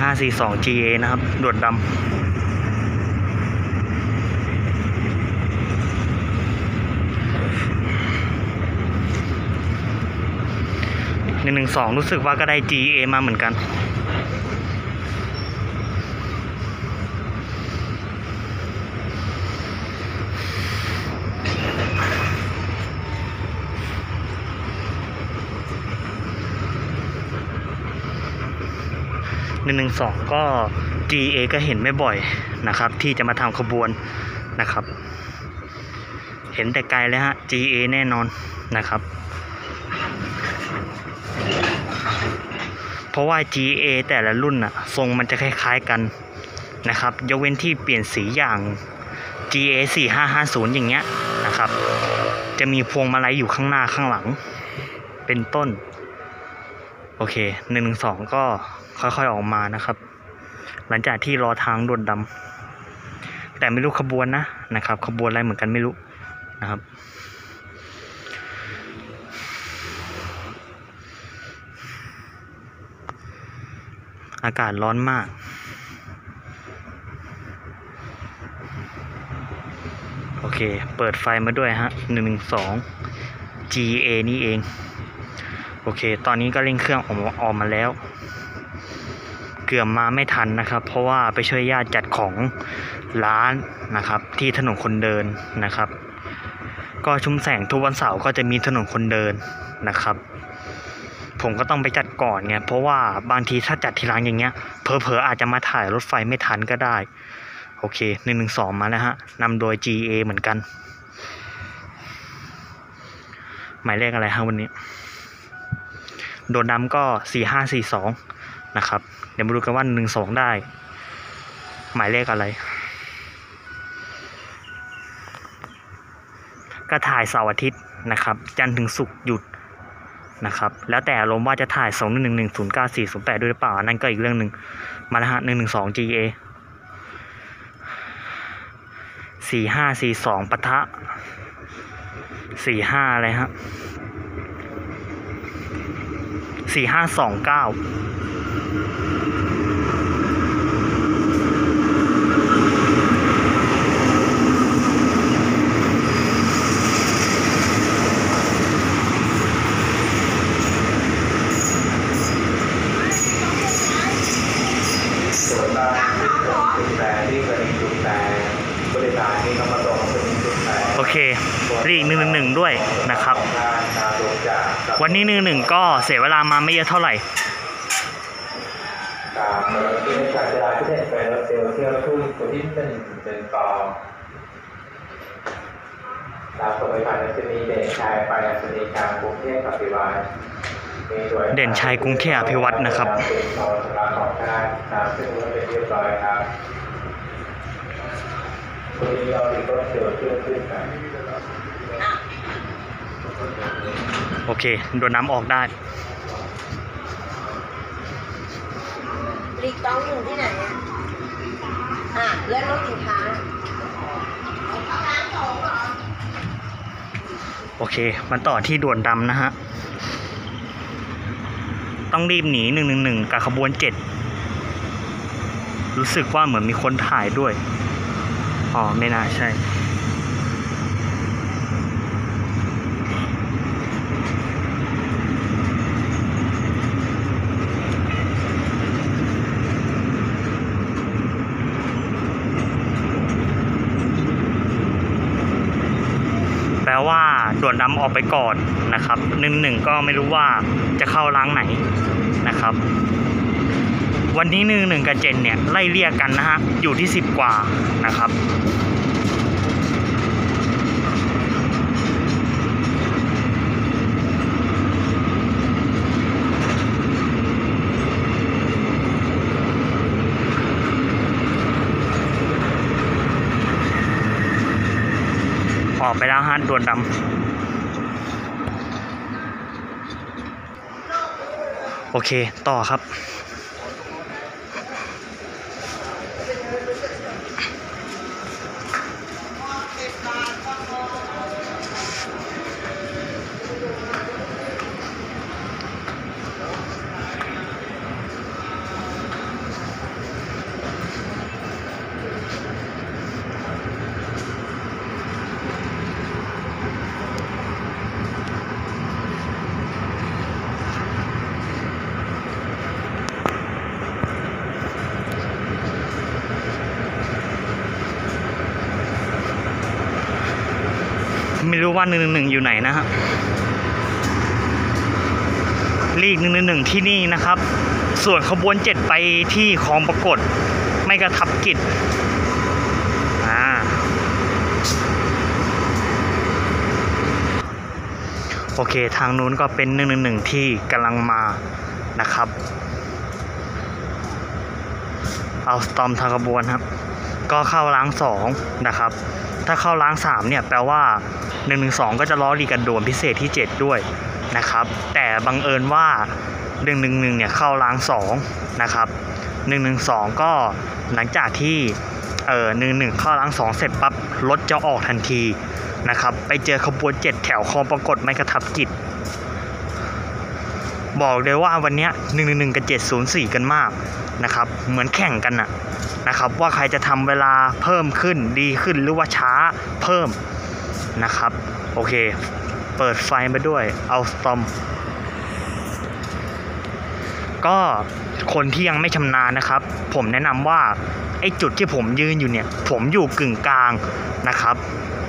4542 GA นะครับด่วนดำ112รู้สึกว่าก็ได้ GA มาเหมือนกัน112ก็ GA ก็เห็นไม่บ่อยนะครับที่จะมาทำขบวนนะครับเห็นแต่ไกลเลยฮะ GA แน่นอนนะครับเพราะว่า GA แต่ละรุ่นอะทรงมันจะคล้ายๆกันนะครับยกเว้นที่เปลี่ยนสีอย่าง GA 4550อย่างเงี้ยนะครับจะมีพวงมาลัยอยู่ข้างหน้าข้างหลังเป็นต้นโอเค112ก็ค่อยๆออกมานะครับหลังจากที่รอทางด่วนดำแต่ไม่รู้ขบวนนะครับขบวนอะไรเหมือนกันไม่รู้นะครับอากาศร้อนมากโอเคเปิดไฟมาด้วยฮะ112 GA นี่เองโอเคตอนนี้ก็เร่งเครื่องออกมาแล้วเกือบมาไม่ทันนะครับเพราะว่าไปช่วยญาติจัดของร้านนะครับที่ถนนคนเดินนะครับก็ชุมแสงทุกวันเสาร์ก็จะมีถนนคนเดินนะครับผมก็ต้องไปจัดก่อนไงเพราะว่าบางทีถ้าจัดทีหลังอย่างเงี้ยเผลอๆอาจจะมาถ่ายรถไฟไม่ทันก็ได้โอเค112มาแล้วฮะนำโดย GA เหมือนกันหมายเลขอะไรฮะวันนี้โดนดำก็4542นะครับเดี๋ยวมาดูกันว่า12ได้หมายเลขอะไรก็ถ่ายเสาร์อาทิตย์นะครับจันทร์ถึงศุกร์หยุดนะครับแล้วแต่อารมณ์ว่าจะถ่าย2111094008ด้วยหรือเปล่านั่นก็อีกเรื่องหนึ่งมาแล้วฮะ112 GA 4542ปะทะ45อะไรฮะ4529โอเครีก111ด้วยนะครับวันนี้111ก็เสียเวลามาไม่เยอะเท่าไหร่จากเวลาที่เดินไปรถเซลเที่ยวทุ่งตัวที่เป็นกองตามส่งไปผ่านอัศนีเด่นชัยไปอัศนีกลางกรุงเทพอภิวัตรเด่นชัยกรุงเทพอภิวัตรนะครับเป็นซอยสำหรับของท่านตามซึ่งก็เป็นเรียบร้อยครับวันนี้เราติดรถเซลเที่ยวขึ้นกันโอเคโดนน้ำออกได้รีต้องอยู่ที่ไหนเลื่อนรถสินค้าโอเคมาต่อที่ด่วนดำนะฮะต้องรีบหนี111กับขบวน7รู้สึกว่าเหมือนมีคนถ่ายด้วยอ๋อไม่น่าใช่แปลว่าด่วนดำออกไปก่อนนะครับ111ก็ไม่รู้ว่าจะเข้าล้างไหนนะครับวันนี้111กับ7เนี่ยไล่เรียกกันนะฮะอยู่ที่10กว่านะครับออกไปแล้วฮะด่วนดำโอเคต่อครับไม่รู้ว่า111อยู่ไหนนะฮะลีก111ที่นี่นะครับ ส่วนขบวน7ไปที่คลองปรากฏไม่กระทับกิจโอเคทางนู้นก็เป็น111ที่กำลังมานะครับเอาสตอมทางขบวนครับก็เข้าราง2นะครับถ้าเข้าราง3เนี่ยแปลว่า112ก็จะล้อลีกันด่วนพิเศษที่7ด้วยนะครับแต่บังเอิญว่า111เนี่ยเข้าราง2นะครับ112ก็หลังจากที่11เข้าราง2เสร็จปั๊บรถจะออกทันทีนะครับไปเจอขบวน7แถวคลองปรากฏไม่กระทับกิจบอกเลยว่าวันนี้111กับ704กันมากนะครับเหมือนแข่งกันนะครับว่าใครจะทำเวลาเพิ่มขึ้นดีขึ้นหรือว่าช้าเพิ่มนะครับโอเคเปิดไฟมาด้วยเอาสตอมก็คนที่ยังไม่ชำนาญนะครับผมแนะนำว่าไอ้จุดที่ผมยืนอยู่เนี่ยผมอยู่กึ่งกลางนะครับ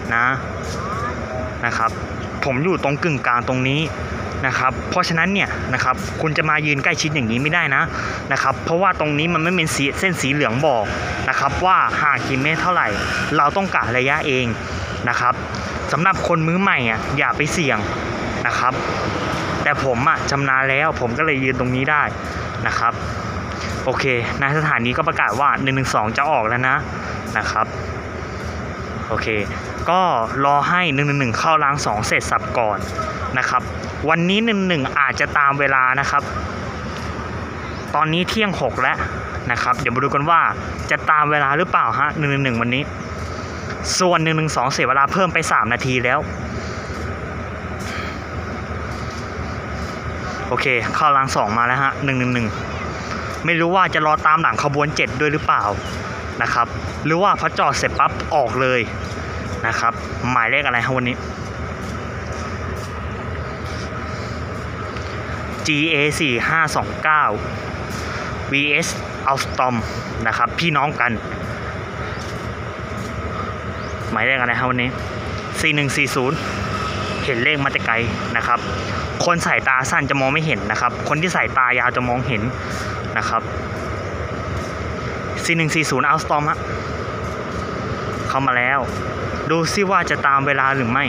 นะครับผมอยู่ตรงกึ่งกลางตรงนี้นะครับเพราะฉะนั้นเนี่ยนะครับคุณจะมายืนใกล้ชิดอย่างนี้ไม่ได้นะครับเพราะว่าตรงนี้มันไม่เป็นเส้นสีเหลืองบอกนะครับว่าห่างกี่เมตรเท่าไหร่เราต้องกะระยะเองนะครับสำหรับคนมือใหม่อย่าไปเสี่ยงนะครับแต่ผมชำนาญแล้วผมก็เลยยืนตรงนี้ได้นะครับโอเคในสถานีก็ประกาศว่า112จะออกแล้วนะครับโอเคก็รอให้111เข้าราง2เสร็จสับก่อนนะครับวันนี้111อาจจะตามเวลานะครับตอนนี้เที่ยง6แล้วนะครับเดี๋ยวมาดูกันว่าจะตามเวลาหรือเปล่าฮะ111วันนี้ส่วน112เสียเวลาเพิ่มไป3นาทีแล้วโอเคเข้าราง2มาแล้วฮะ111ไม่รู้ว่าจะรอตามหลังขบวน7ด้วยหรือเปล่านะครับหรือว่าพอจอดเสร็จปั๊บออกเลยนะครับหมายเลขอะไรครับวันนี้ GA 4529 VS Alstom นะครับพี่น้องกันหมายเลขอะไรครับวันนี้4140เห็นเลขมาแต่ไกลนะครับคนสายตาสั้นจะมองไม่เห็นนะครับคนที่สายตายาวจะมองเห็นนะครับ4140 Alstom ฮะเข้ามาแล้วดูซิว่าจะตามเวลาหรือไม่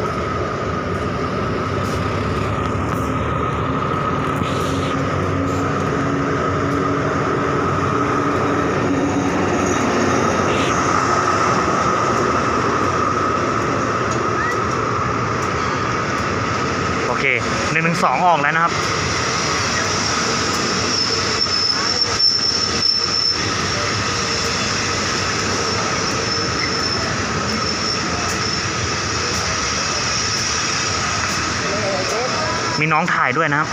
โอเค112ออกแล้วนะครับมีน้องถ่ายด้วยนะครับ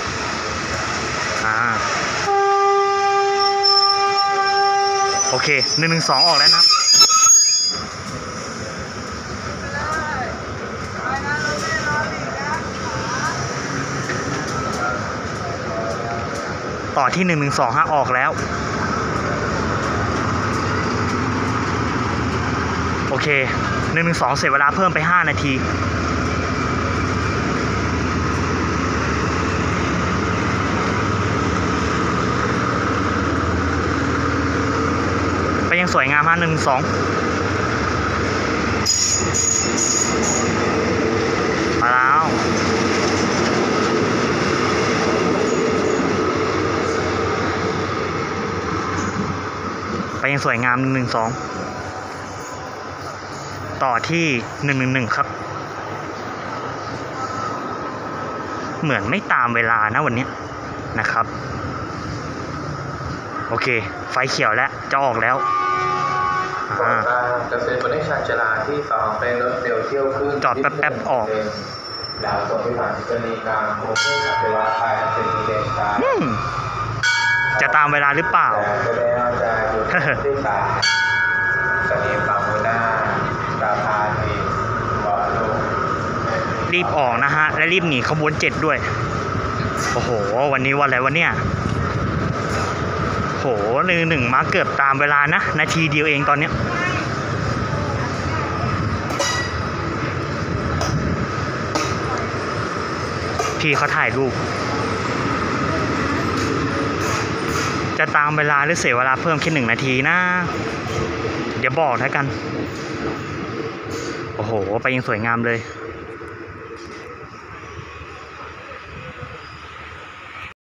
โอเค112ออกแล้วนะครับต่อที่112ฮะออกแล้วโอเค112เสร็จเวลาเพิ่มไป5นาทียังสวยงามฮะ112มาแล้วไปยังสวยงาม112ต่อที่111ครับเหมือนไม่ตามเวลานะวันนี้นะครับโอเคไฟเขียวแล้วจะออกแล้วเกษตรบริษัทจราที่2เป็นรถเร็วเที่ยวขึ้นจอดแป๊บๆออกดาวส่งไปผ่านสถานีกลางโคเพื่อเวลาภายใน10 นาทีจะตามเวลาหรือเปล่าจะได้จะหยุดที่3สถานีบางมูนาตาพานีวอลูรีบออกนะฮะและรีบหนีขบวน7ด้วยโอ้โหวันนี้วันอะไรวะเนี่ยโห111มาเกือบตามเวลานะนาทีเดียวเองตอนนี้พี่เขาถ่ายรูป จะตามเวลาหรือเสียเวลาเพิ่มแค่1 นาทีนะ เดี๋ยวบอกแล้วกัน โอ้โห ไปยังสวยงามเลย